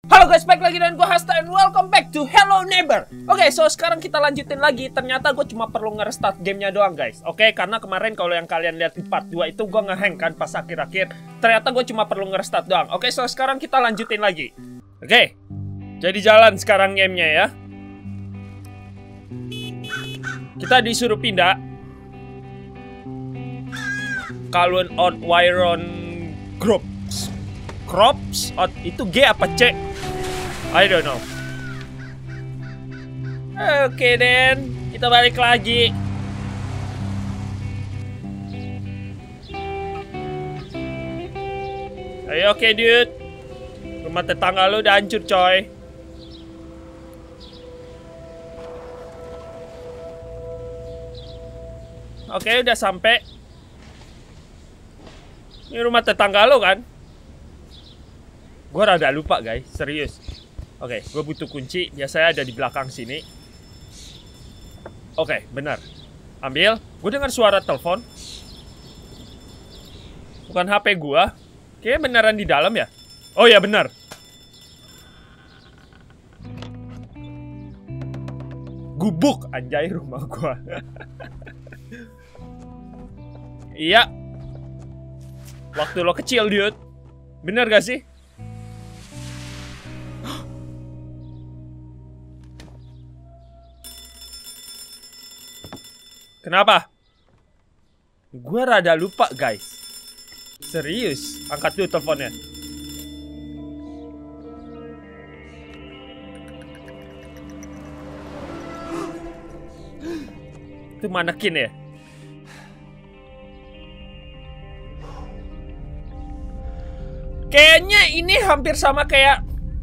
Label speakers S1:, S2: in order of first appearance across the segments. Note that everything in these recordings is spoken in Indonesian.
S1: Halo guys, balik lagi dengan gue Hasta and welcome back to Hello Neighbor. Oke, so sekarang kita lanjutin lagi. Ternyata gue cuma perlu nge-restart gamenya doang guys. Oke, karena kemarin kalau yang kalian lihat di part 2 itu gue nge-hang kan pas akhir-akhir. Ternyata gue cuma perlu nge-restart doang. Oke, so sekarang kita lanjutin lagi. Oke, jadi jalan sekarang gamenya ya. Kita disuruh pindah Kalun on Wyron Groups. Crops? Itu G apa C? I don't know. Oke, Den. Kita balik lagi. Ayo, oke, dude. Rumah tetangga lu udah hancur, coy. Oke, udah sampai. Ini rumah tetangga lu kan? Gue rada lupa, guys. Serius. Oke, gue butuh kunci. Biasanya ada di belakang sini. Oke, benar. Ambil. Gue dengar suara telepon. Bukan HP gue. Kayaknya beneran di dalam ya. Oh ya, benar. Gubuk, anjay, rumah gue. Iya. Waktu lo kecil, dude. Bener gak sih? Kenapa? Gue rada lupa, guys. Serius, angkat dulu teleponnya. Itu manekin ya? Kayaknya ini hampir sama kayak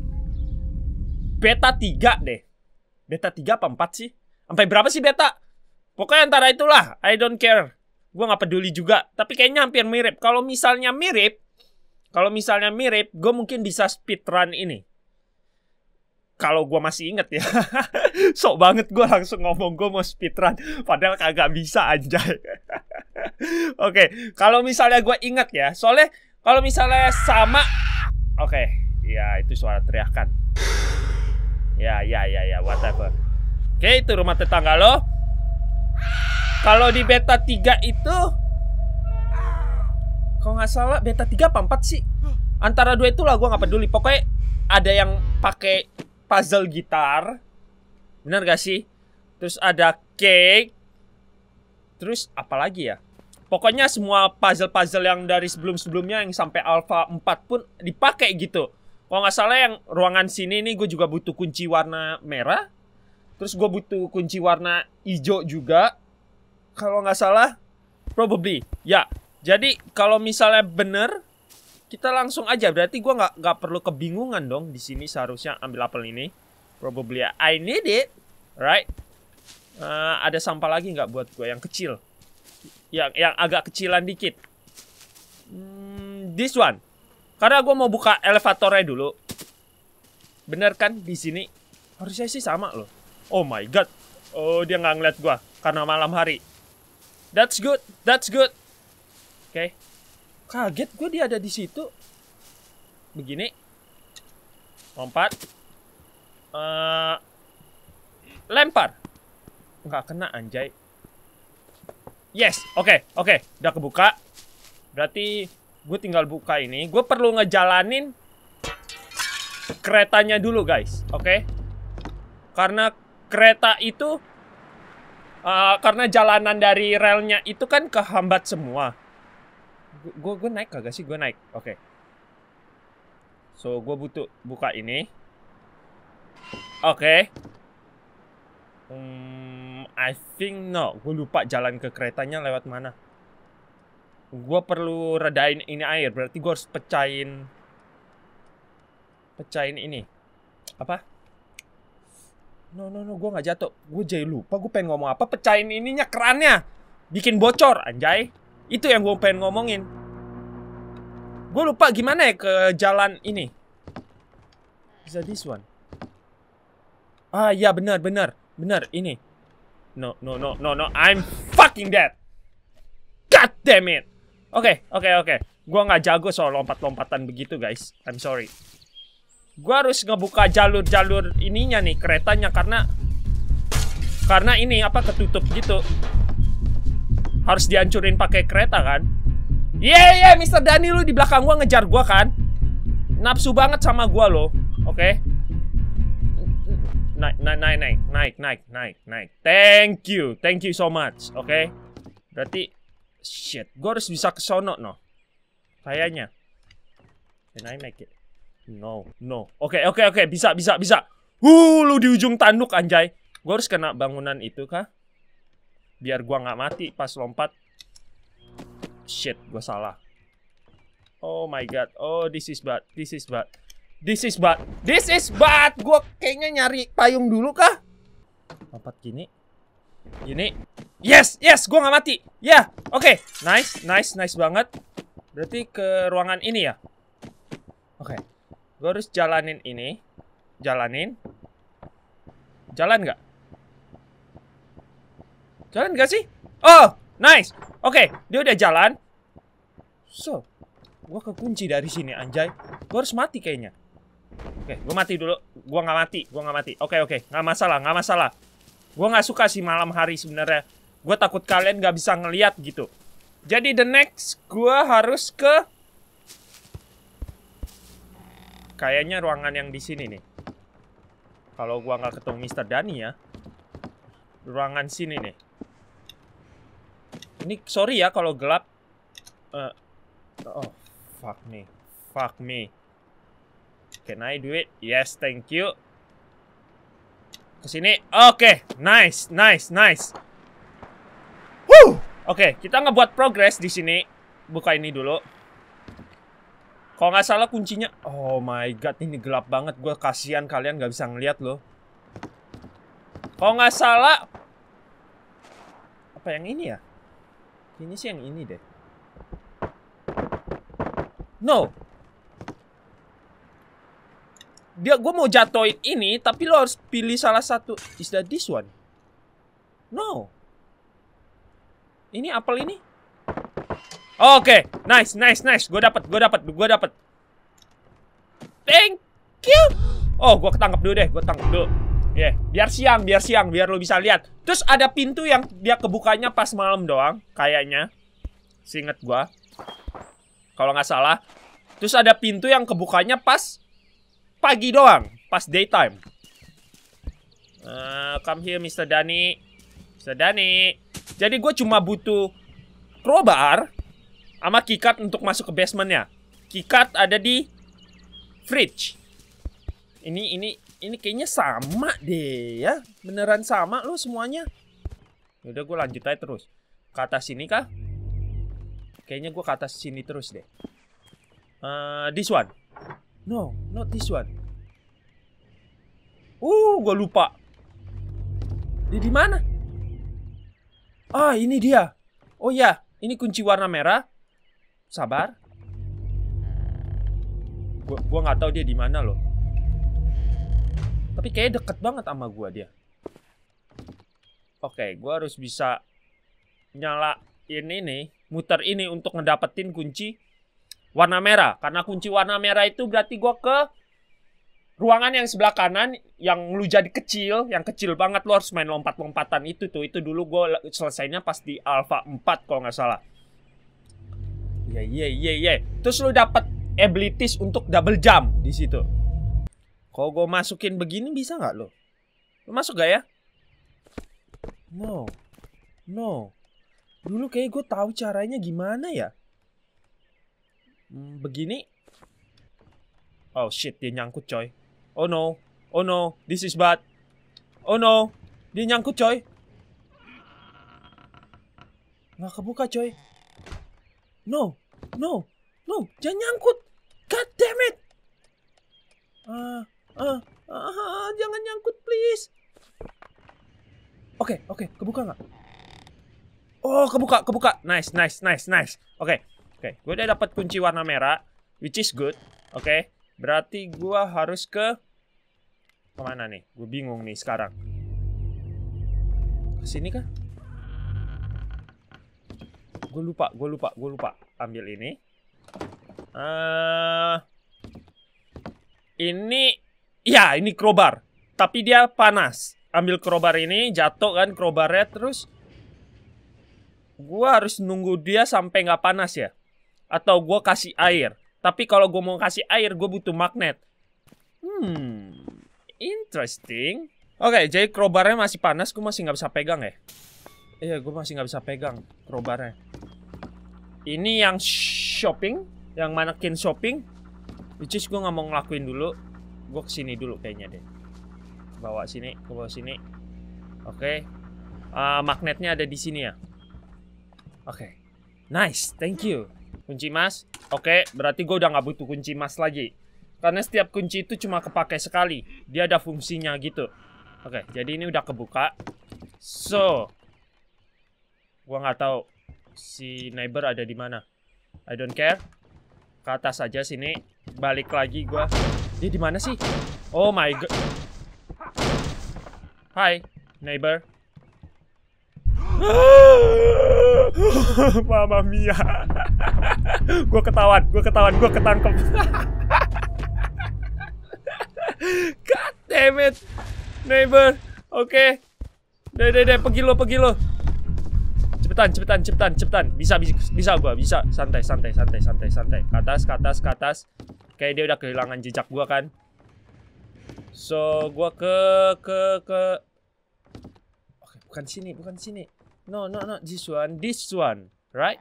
S1: beta 3 deh. Beta 3 apa 4 sih? Sampai berapa sih beta? Pokoknya antara itulah, I don't care. Gue gak peduli juga. Tapi kayaknya hampir mirip. Kalau misalnya mirip, gue mungkin bisa speedrun ini. Kalau gue masih inget ya. Sok banget gue langsung ngomong gue mau speedrun. Padahal kagak bisa, anjay. Oke, kalau misalnya gue inget ya. Soalnya kalau misalnya sama. Oke, ya itu suara teriakan. Ya, whatever. Oke, itu rumah tetangga lo. Kalau di beta 3 itu, kalau nggak salah beta 3 apa 4 sih? Antara dua itulah, gue nggak peduli. Pokoknya ada yang pakai puzzle gitar, bener gak sih? Terus ada cake. Terus apa lagi ya? Pokoknya semua puzzle-puzzle yang dari sebelum-sebelumnya yang sampai alpha 4 pun dipakai gitu. Kalau nggak salah yang ruangan sini nih gue juga butuh kunci warna merah. Terus gue butuh kunci warna hijau juga. Kalau nggak salah, probably. Ya, jadi kalau misalnya bener, kita langsung aja. Berarti gue nggak perlu kebingungan dong di sini seharusnya ambil apel ini. Probably I need it, right? Ada sampah lagi nggak buat gue yang kecil? Yang agak kecilan dikit. This one. Karena gue mau buka elevatornya dulu. Bener kan di sini? Harusnya sih sama loh. Oh my god. Oh, dia nggak ngeliat gue karena malam hari. That's good. That's good. Oke. Kaget gue dia ada di situ. Begini. Lompat. Lempar. Nggak kena, anjay. Yes. Oke. Udah kebuka. Berarti gue tinggal buka ini. Gue perlu ngejalanin keretanya dulu, guys. Oke. Karena kereta itu karena jalanan dari relnya itu kan kehambat semua. Gue naik kagak sih? Gue naik. Oke. So, gue butuh buka ini. Oke. I think no. Gue lupa jalan ke keretanya lewat mana. Gue perlu redain ini air. Berarti gue harus pecahin ini. Apa? No, gue gak jatuh. Gue jadi lupa gue pengen ngomong apa. Pecahin ininya, kerannya. Bikin bocor, anjay. Itu yang gue pengen ngomongin. Gue lupa gimana ya ke jalan ini. Bisa this one. Ah, iya benar, ini. No, I'm fucking dead. God damn it. Oke. Gua nggak jago soal lompat-lompatan begitu, guys. I'm sorry. Gua harus ngebuka jalur-jalur ininya nih, keretanya, karena ini apa, ketutup gitu. Harus dihancurin pakai kereta kan. Yeah, Mr. Dani, lu di belakang gua ngejar gua kan. Nafsu banget sama gua lo. Oke. Naik. Thank you so much. Oke. Berarti shit, gua harus bisa ke sono no. Kayaknya. Can I make it? No. Oke, bisa. Lu di ujung tanduk anjay. Gua harus kena bangunan itu kah? Biar gua nggak mati pas lompat. Shit, gua salah. Oh my god. Oh, this is bad. Gua kayaknya nyari payung dulu kah? Lompat gini. Yes, gua nggak mati. Ya, oke. Nice banget. Berarti ke ruangan ini ya. Oke. Gua harus jalanin ini. Jalan nggak? Jalan nggak sih? Oh, nice. Oke, dia udah jalan. So, gua kekunci dari sini anjay. Gua harus mati kayaknya. Oke, gua mati dulu. Gua nggak mati. Oke, nggak masalah. Gua nggak suka sih malam hari sebenarnya. Gua takut kalian nggak bisa ngeliat gitu. Jadi the next gua harus ke kayaknya ruangan yang di sini nih. Kalau gua nggak ketemu Mr. Dani ya, ruangan sini nih. Ini sorry ya kalau gelap. Oh, fuck me. Can I do it? Yes, thank you. Kesini. Oke, nice. Woo! Oke, kita ngebuat progress di sini. Buka ini dulu. Kalau nggak salah kuncinya. Oh my god, ini gelap banget. Gue kasihan kalian nggak bisa ngeliat loh. Kalau nggak salah, apa yang ini ya? Ini sih yang ini deh. No. Gue mau jatoin ini, tapi lo harus pilih salah satu. Is that this one? No. Ini apel ini? Oke, nice. Gue dapet. Thank you. Oh, gue ketangkep dulu deh. Yeah. Biar siang, biar lo bisa lihat. Terus ada pintu yang dia kebukanya pas malam doang, kayaknya. Seinget gue, kalau nggak salah. Terus ada pintu yang kebukanya pas pagi doang, pas daytime. Come here, Mr. Dani. Jadi gue cuma butuh crowbar sama keycard untuk masuk ke basementnya. Keycard ada di fridge. Ini kayaknya sama deh ya. Beneran sama lo semuanya. Udah gue lanjut aja terus. Ke atas sini kah? Kayaknya gue ke atas sini terus deh. This one. No, not this one. Gue lupa. Dia di mana? Ah, ini dia. Oh ya, ini kunci warna merah. Sabar. Gua nggak tahu dia di mana loh. Tapi kayaknya deket banget sama gua dia. Oke, gua harus bisa nyalain ini, muter ini untuk ngedapetin kunci warna merah. Karena kunci warna merah itu berarti gua ke ruangan yang sebelah kanan, yang lu jadi kecil, yang kecil banget. Lu harus main lompat-lompatan itu tuh. Itu dulu gue selesainya pas di Alpha 4 kalau nggak salah. Iya. Terus lu dapet abilities untuk double jump di situ. Kalau gue masukin begini bisa nggak lo? Lu masuk gak ya? No. Dulu kayak gue tahu caranya gimana ya. Begini. Oh shit, dia nyangkut coy. Oh no, this is bad. Oh no, dia nyangkut coy. Nggak kebuka coy. No, jangan nyangkut. God damn it. Jangan nyangkut please. Oke, kebuka nggak? Oh, kebuka. Nice. Oke, gue udah dapat kunci warna merah, which is good. Oke, berarti gue harus kemana nih? Gue bingung nih sekarang. Kesini kah? Gue lupa. Ambil ini. Ini, ya ini crowbar. Tapi dia panas. Ambil crowbar ini, jatuh kan crowbarnya. Terus gua harus nunggu dia sampai nggak panas ya. Atau gua kasih air. Tapi kalau gua mau kasih air, gua butuh magnet. Interesting. Oke, jadi crowbarnya masih panas. Gua masih nggak bisa pegang ya. Iya, gua masih nggak bisa pegang crowbarnya. Ini yang shopping. Yang manekin shopping. Which is gue nggak mau ngelakuin dulu. Gue kesini dulu kayaknya deh. Bawa sini, ke bawah sini. Oke. Magnetnya ada di sini ya. Oke. Nice, thank you. Kunci emas. Oke, berarti gue udah nggak butuh kunci emas lagi. Karena setiap kunci itu cuma kepake sekali. Dia ada fungsinya gitu. Oke, jadi ini udah kebuka. So, gue nggak tahu si neighbor ada di mana. I don't care. Ke atas aja sini. Balik lagi gua. Dia di mana sih? Oh my god. Hai, neighbor. Mama Mia. Gua ketahuan, gua ketangkep. God damn it. Neighbor. Oke. Deh, pergi lo. Cepetan. Bisa gua, bisa. Santai. Ke atas. Kayak dia udah kehilangan jejak gua kan. So, gua ke Oke, bukan sini. No, this one, right?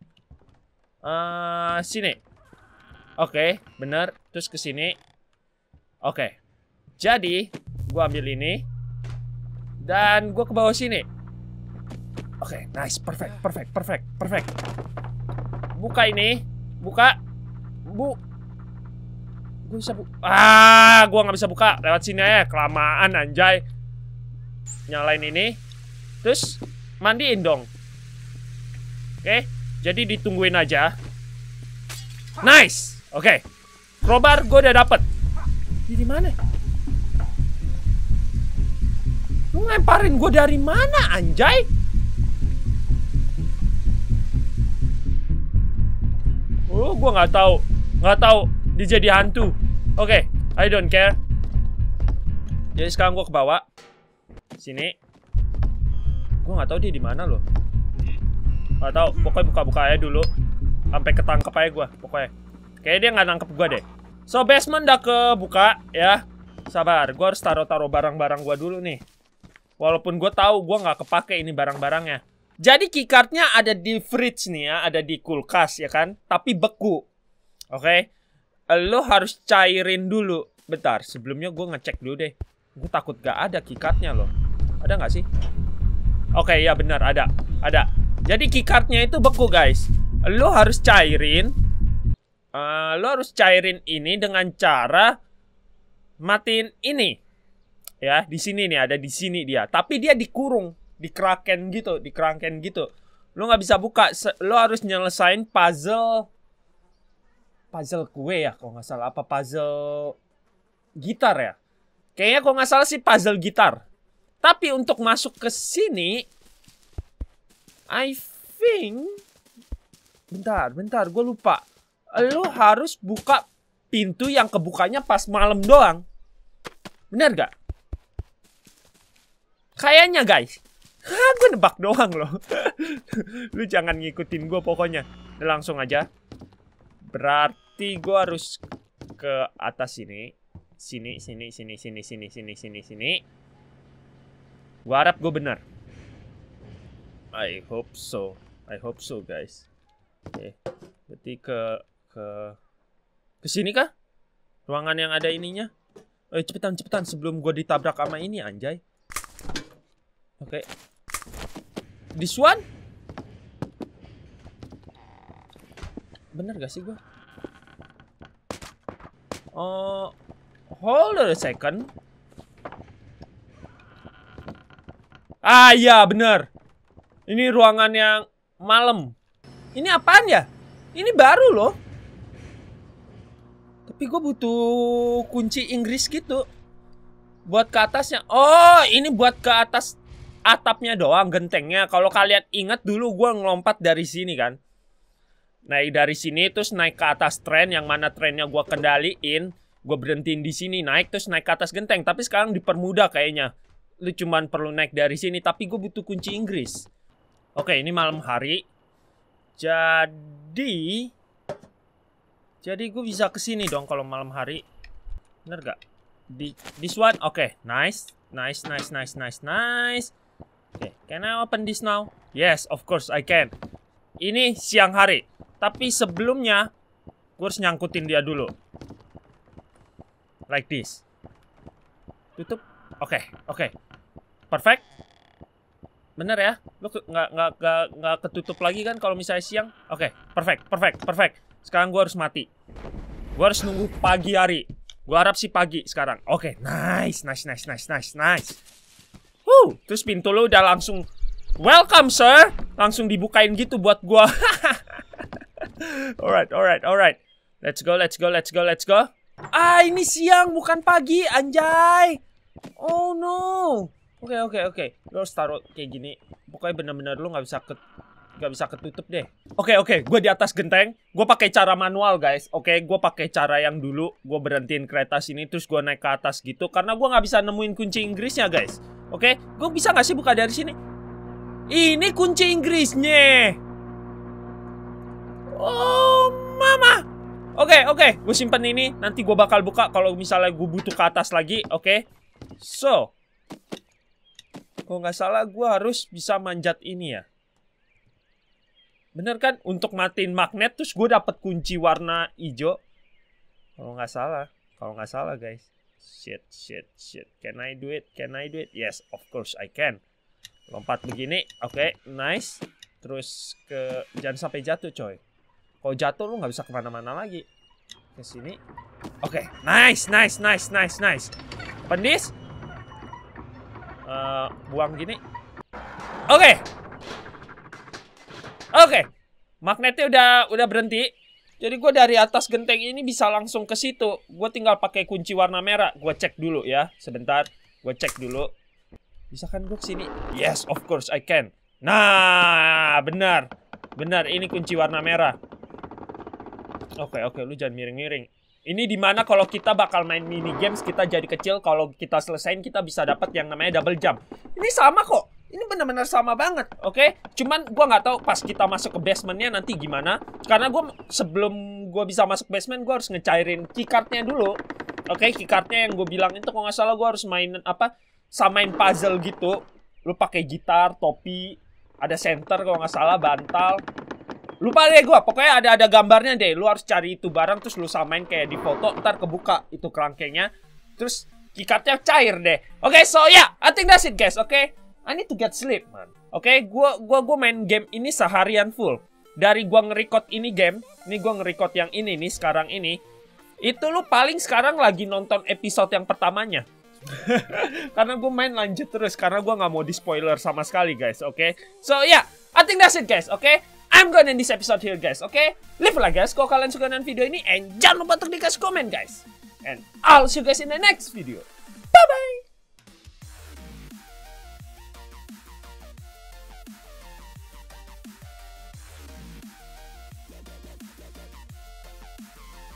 S1: Sini. Oke, bener. Terus ke sini. Oke. Jadi, gua ambil ini dan gua ke bawah sini. Oke, nice, perfect. Buka ini, buka. Gue bisa gua nggak bisa buka. Lewat sini aja, kelamaan anjay. Nyalain ini, terus mandiin dong. Oke, jadi ditungguin aja. Nice, oke. Crowbar gue udah dapet. Di mana? Lu ngelemparin gue dari mana, anjay? Oh, gue nggak tahu dia jadi hantu. Oke, I don't care. Jadi sekarang gue ke bawah. Sini. Gue nggak tahu dia di mana loh. Nggak tahu. Pokoknya buka-buka aja dulu. Sampai ketangkep aja gue. Pokoknya. Kayaknya dia nggak nangkep gue deh. So basement udah kebuka ya. Sabar. Gue harus taruh barang-barang gue dulu nih. Walaupun gue tahu gue nggak kepake ini barang-barangnya. Jadi keycardnya ada di fridge nih ya, ada di kulkas ya kan, tapi beku. Oke, lo harus cairin dulu. Bentar, sebelumnya gue ngecek dulu deh. Gue takut gak ada keycardnya loh. Ada nggak sih? Oke, ya benar ada. Jadi keycardnya itu beku guys. Lo harus cairin. Lo harus cairin ini dengan cara matiin ini. Ya, di sini nih ada di sini dia. Tapi dia dikurung. Dikerangken gitu. Lo nggak bisa buka. Lo harus nyelesain puzzle kue ya, kalau nggak salah. Apa puzzle gitar ya? Kayaknya kalau nggak salah sih puzzle gitar. Tapi untuk masuk ke sini, I think, bentar, gue lupa. Lo harus buka pintu yang kebukanya pas malam doang. Bener gak? Kayaknya guys. Gue nebak doang loh. Lu jangan ngikutin gue pokoknya. Langsung aja. Berarti gue harus ke atas sini. Sini. Gue harap gue benar. I hope so guys. Oke. Berarti ke sini kah? Ruangan yang ada ininya. Cepetan sebelum gue ditabrak sama ini anjay. Oke. This one? Bener gak sih gue? Hold on a second. Iya bener. Ini ruangan yang malam. Ini apaan ya? Ini baru loh. Tapi gue butuh kunci Inggris gitu. Buat ke atasnya. Oh, ini buat ke atas atapnya doang, gentengnya. Kalau kalian ingat dulu gue ngelompat dari sini kan. Naik dari sini terus naik ke atas tren. Yang mana trennya gue kendaliin. gue berhentiin di sini, naik terus naik ke atas genteng. Tapi sekarang dipermudah kayaknya. Lu cuman perlu naik dari sini, tapi gue butuh kunci Inggris. Oke, ini malam hari. Jadi gue bisa kesini dong kalau malam hari. Bener gak? This one, oke, nice. Oke, can I open this now? Yes, of course I can. Ini siang hari. Tapi sebelumnya gue harus nyangkutin dia dulu. Like this. Tutup. Oke. Perfect. Bener ya? Lu nggak ketutup lagi kan kalau misalnya siang? Oke, perfect. Sekarang gue harus mati. Gue harus nunggu pagi hari. Gue harap sih pagi sekarang. Oke, nice. Terus pintu lu udah langsung welcome sir. Langsung dibukain gitu buat gue. Alright. Let's go. Ah, ini siang bukan pagi, anjay. Oh no. Oke. Lo harus taruh kayak gini. Pokoknya bener-bener lo nggak bisa ketutup deh. Oke. Gue di atas genteng. Gue pakai cara manual guys. Oke, gue pakai cara yang dulu. Gue berhentiin kereta sini terus gue naik ke atas gitu. Karena gue nggak bisa nemuin kunci Inggrisnya guys. Oke, gue bisa nggak sih buka dari sini? Ini kunci Inggrisnya. Oh mama. Oke. Gue simpen ini. Nanti gue bakal buka kalau misalnya gue butuh ke atas lagi. Oke. So. Kalau nggak salah gue harus bisa manjat ini ya. Bener kan? Untuk matiin magnet terus gue dapet kunci warna hijau. Kalau nggak salah guys. Shit. Can I do it? Yes, of course I can. Lompat begini. Oke, nice. Terus jangan sampai jatuh coy. Kalau jatuh lu nggak bisa kemana-mana lagi. Ke sini. Oke, nice. Open this. Buang gini. Oke. Magnetnya udah berhenti. Jadi gue dari atas genteng ini bisa langsung ke situ. Gue tinggal pakai kunci warna merah. Gue cek dulu ya. Sebentar. Gue cek dulu. Bisa kan gue kesini? Yes, of course I can. Nah, benar. Ini kunci warna merah. Oke, lu jangan miring-miring. Ini dimana kalau kita bakal main mini games, kita jadi kecil. Kalau kita selesain, kita bisa dapat yang namanya double jump. Ini sama kok. Ini benar-benar sama banget, oke? Cuman gue nggak tahu pas kita masuk ke basementnya nanti gimana. Karena sebelum gue bisa masuk basement, gue harus ngecairin keycardnya dulu. Oke, keycardnya yang gue bilang itu kalau nggak salah gue harus samain puzzle gitu. Lu pakai gitar, topi, ada center kalau nggak salah, bantal. Lupa deh gue, pokoknya ada gambarnya deh. Lu harus cari itu barang, terus lu samain kayak di foto, ntar kebuka itu kerangkengnya. Terus keycardnya cair deh. Oke, so yeah, I think that's it guys, oke? I need to get sleep, man. Oke, gua main game ini seharian full. Dari gua nge-record ini game, ini gua nge-record yang ini nih sekarang ini. Itu lu paling sekarang lagi nonton episode yang pertamanya. Karena gua main lanjut terus karena gua nggak mau di-spoiler sama sekali, guys. Oke. So yeah, I think that's it, guys. Oke. I'm gonna end this episode here, guys. Oke. Leave a like, guys, kalau kalian suka dengan video ini, and jangan lupa untuk dikasih komen, guys. And I'll see you guys in the next video. Bye bye.